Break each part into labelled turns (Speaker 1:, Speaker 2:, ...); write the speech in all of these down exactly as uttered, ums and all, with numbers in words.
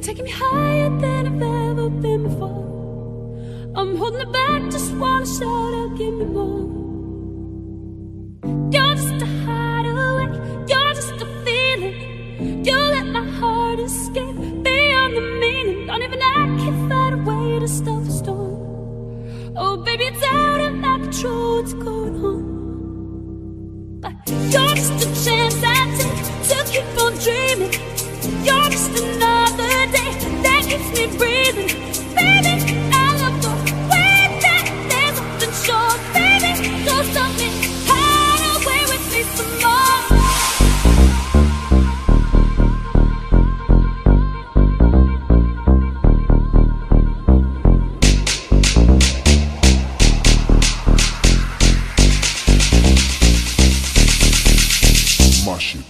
Speaker 1: taking me higher than I've ever been before. I'm holding it back, just wanna shout out, give me more. You're just a hideaway, you're just a feeling. You let my heart escape beyond the meaning. Don't even I can find a way to stop the storm. Oh baby, it's out of my control, what's going on? But you're just a chance I take to keep on dreaming. You're just another day that keeps me breathing. Baby, I love the way that there's nothing short. Baby, go stop me, hide away with me some more.
Speaker 2: My shit.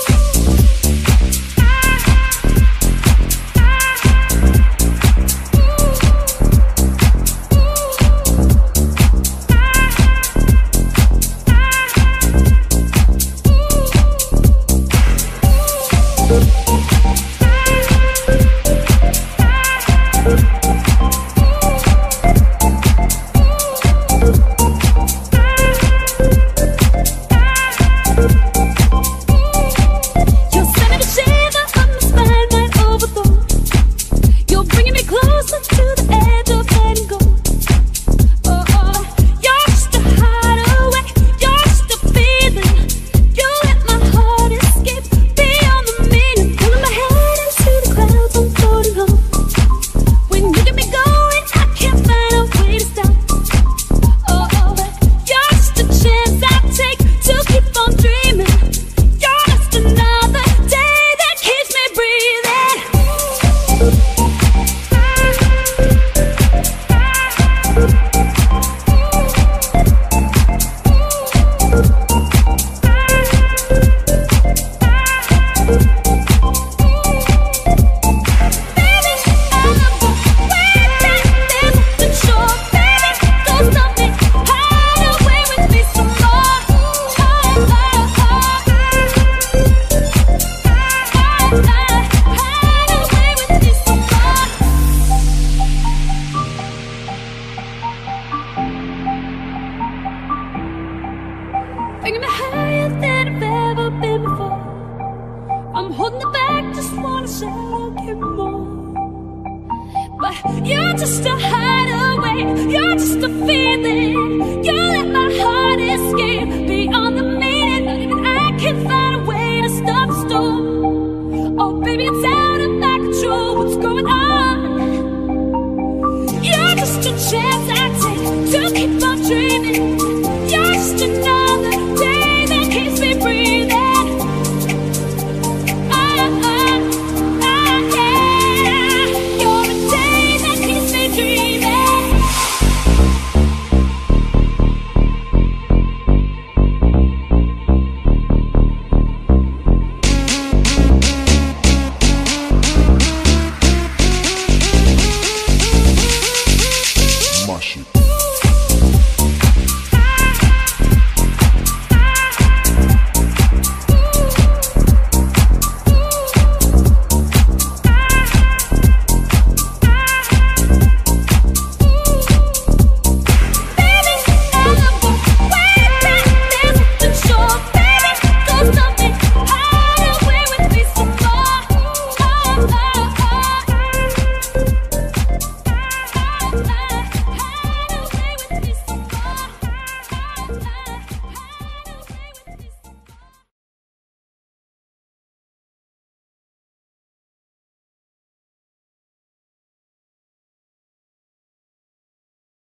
Speaker 2: Taking me higher than I've ever been before. I'm holding it back, just wanna shout out, give me more. But you're just a hideaway, you're just a feeling. You let my heart escape